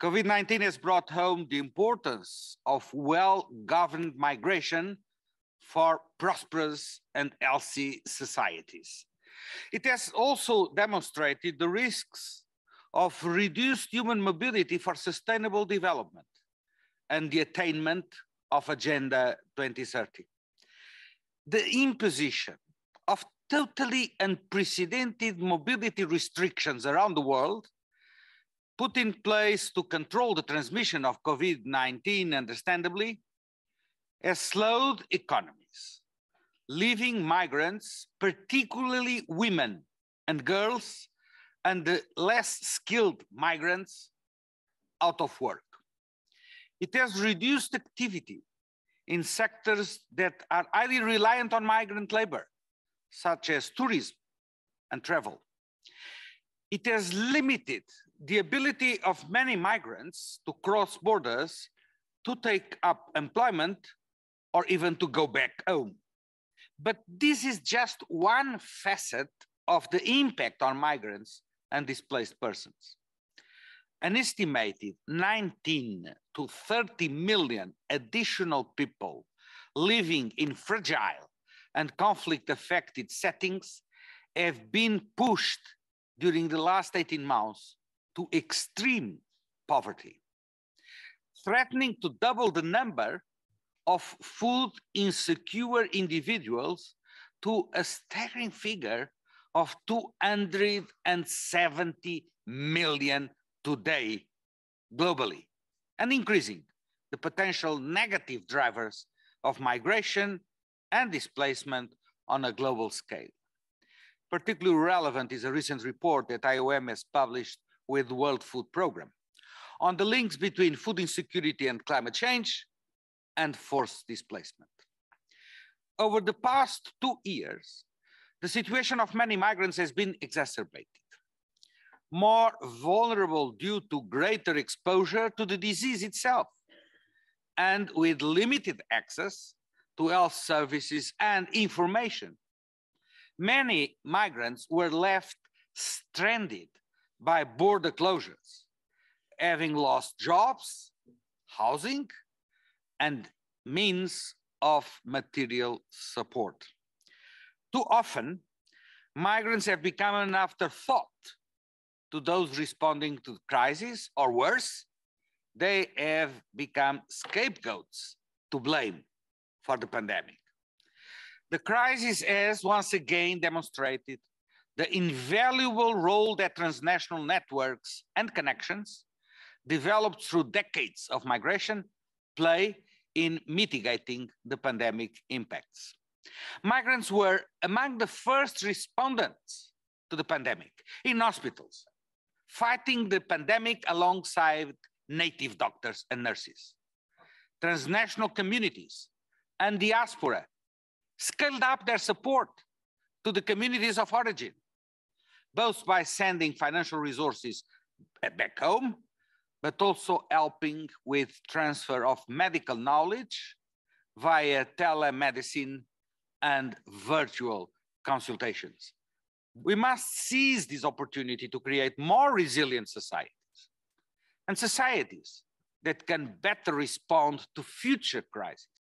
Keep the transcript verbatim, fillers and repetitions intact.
COVID nineteen has brought home the importance of well-governed migration for prosperous and healthy societies. It has also demonstrated the risks of reduced human mobility for sustainable development and the attainment of Agenda twenty thirty. The imposition of totally unprecedented mobility restrictions around the world put in place to control the transmission of COVID nineteen, understandably, has slowed economies, leaving migrants, particularly women and girls, and the less skilled migrants out of work. It has reduced activity in sectors that are highly reliant on migrant labor, such as tourism and travel. It has limited the ability of many migrants to cross borders, to take up employment, or even to go back home. But this is just one facet of the impact on migrants and displaced persons. An estimated nineteen to thirty million additional people living in fragile and conflict-affected settings have been pushed during the last eighteen months to extreme poverty, threatening to double the number of food insecure individuals to a staggering figure of two hundred seventy million today globally, and increasing the potential negative drivers of migration and displacement on a global scale. Particularly relevant is a recent report that I O M has published with the World Food Programme on the links between food insecurity and climate change and forced displacement. Over the past two years, the situation of many migrants has been exacerbated. More vulnerable due to greater exposure to the disease itself, and with limited access to health services and information. Many migrants were left stranded by border closures, having lost jobs, housing, and means of material support. Too often, migrants have become an afterthought to those responding to the crisis, or worse, they have become scapegoats to blame for the pandemic. The crisis has once again demonstrated the invaluable role that transnational networks and connections developed through decades of migration play in mitigating the pandemic impacts. Migrants were among the first respondents to the pandemic in hospitals, fighting the pandemic alongside native doctors and nurses. Transnational communities and diaspora scaled up their support to the communities of origin, both by sending financial resources back home, but also helping with transfer of medical knowledge via telemedicine and virtual consultations. We must seize this opportunity to create more resilient societies and societies that can better respond to future crises.